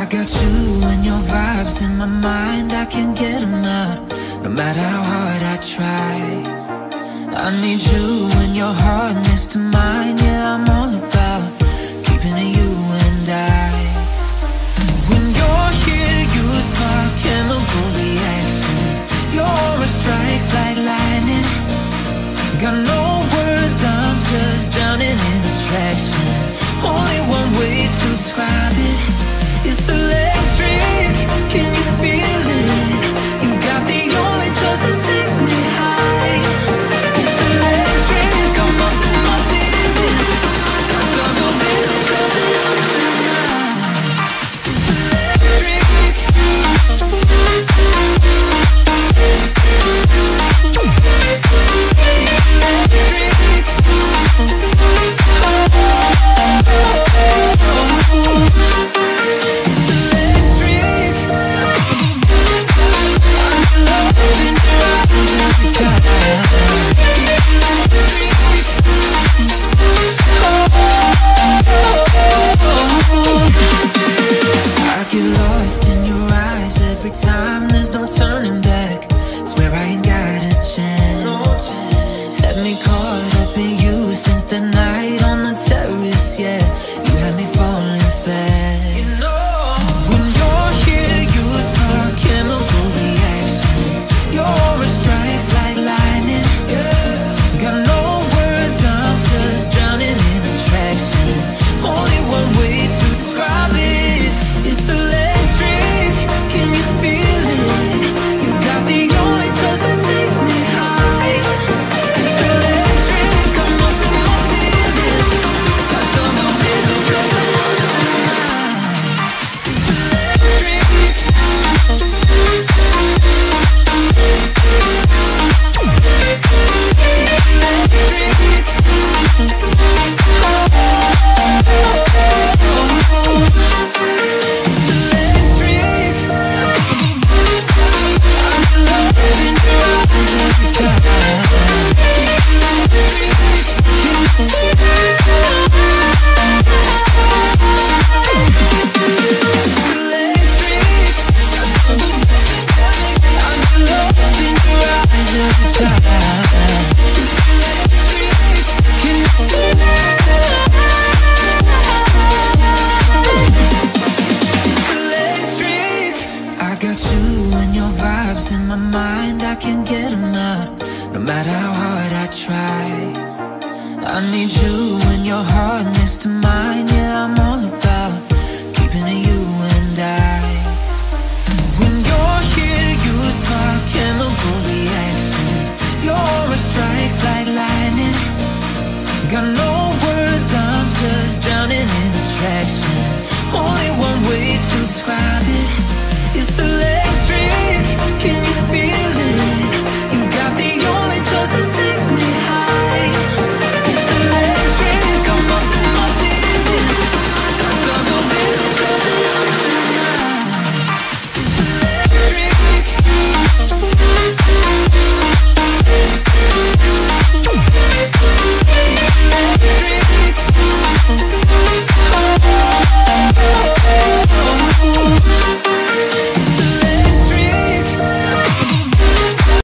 got you and your vibes in my mind, I can't get them out, no matter how hard I try. I need you and your heart next to mine, yeah, I'm all about keeping it you and I. When you're here, you spark chemical reactions, your aura strikes like lightning. Got no words, I'm just drowning in attraction. Only one way to describe it, it's electric. Can you feel it? You got the only touch that takes me high. It's electric, I'm up in my feelings. I double vision 'cause you're tonight. It's electric. I get lost in your eyes every time, there's no turning back. Swear I ain't got a chance. Had me caught up in you since the night on the terrace, yeah. You had me falling fast. When you're here, you spark chemical reactions, your aura strikes like lightning. Got no words, I'm just drowning in attraction. Only one way to describe it, it's electric. Can you feel it? You got the only touch that takes me high. It's electric, I'm up in my feelings. Got double vision 'cause I want tonight. It's electric. I got you and your vibes in my mind, I can't get them out, no matter how hard I try. I need you and your heart next to mine, yeah, I'm all about keeping it you and I. When you're here, you spark chemical reactions, your aura strikes like lightning. Got no words, I'm just drowning in attraction. Only one